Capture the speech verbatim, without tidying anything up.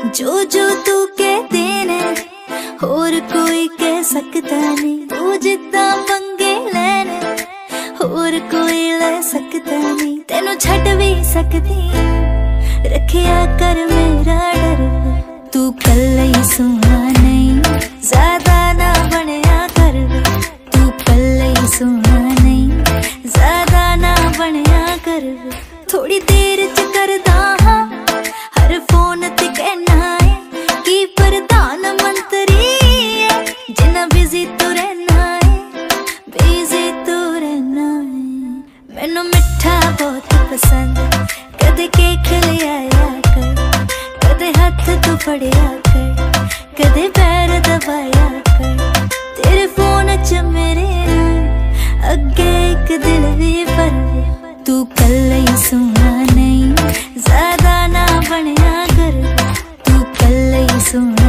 जो जो तू कहते ने होर कोई कह सकता नहीं। तू जिद्दां पंगे लैने होर कोई ले सकता नहीं। तेनू छड्ड भी सकदी रखिया कर मेरा डर। तू कल्ला ही सोना नहीं ज्यादा ना बनया कर। तू कल्ला ही सोना नहीं ज्यादा ना बनया कर। थोड़ी देर च करदा हां हर फोन ते कहना है कि प्रधानमंत्री है। जिन्ना बिजी तू रहना है बिजी तू रहना है। मैनू मिठा बहुत पसंद कदे केक ले आया कर। कदे हाथ तू फड़िया कर कदे पैर दबाया कर। तेरे फोन च मेरे अगे एक दिल भी पर। तू कल्ला ही सोना नहीं ज्यादा ना बनया कर। तू कल्ला ही सोना